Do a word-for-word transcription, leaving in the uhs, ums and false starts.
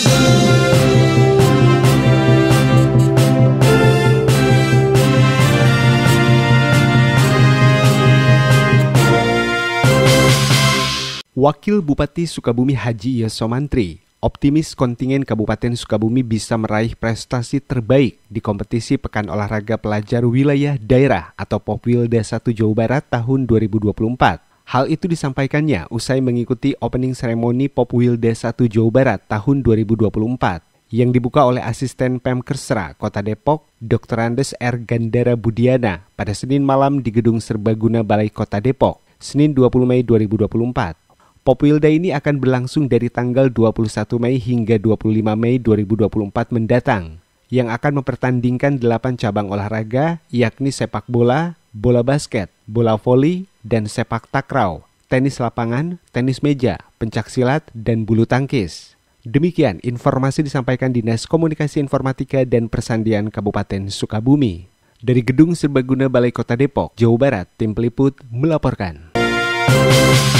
Wakil Bupati Sukabumi Haji Yasomantri optimis kontingen Kabupaten Sukabumi bisa meraih prestasi terbaik di kompetisi Pekan Olahraga Pelajar Wilayah Daerah atau Popwilda satu Jawa Barat tahun dua ribu dua puluh empat. Hal itu disampaikannya usai mengikuti opening ceremony Popwilda satu Jawa Barat tahun dua ribu dua puluh empat yang dibuka oleh Asisten Pemkersra Kota Depok, Doktor Andes R. Gandara Budiana pada Senin malam di Gedung Serbaguna Balai Kota Depok, Senin dua puluh Mei dua ribu dua puluh empat. Popwilda ini akan berlangsung dari tanggal dua puluh satu Mei hingga dua puluh lima Mei dua ribu dua puluh empat mendatang, yang akan mempertandingkan delapan cabang olahraga, yakni sepak bola, bola basket, bola voli, dan sepak takraw, tenis lapangan, tenis meja, pencaksilat, dan bulu tangkis. Demikian informasi disampaikan Dinas Komunikasi Informatika dan Persandian Kabupaten Sukabumi. Dari Gedung Serbaguna Balai Kota Depok, Jawa Barat, Tim Peliput melaporkan.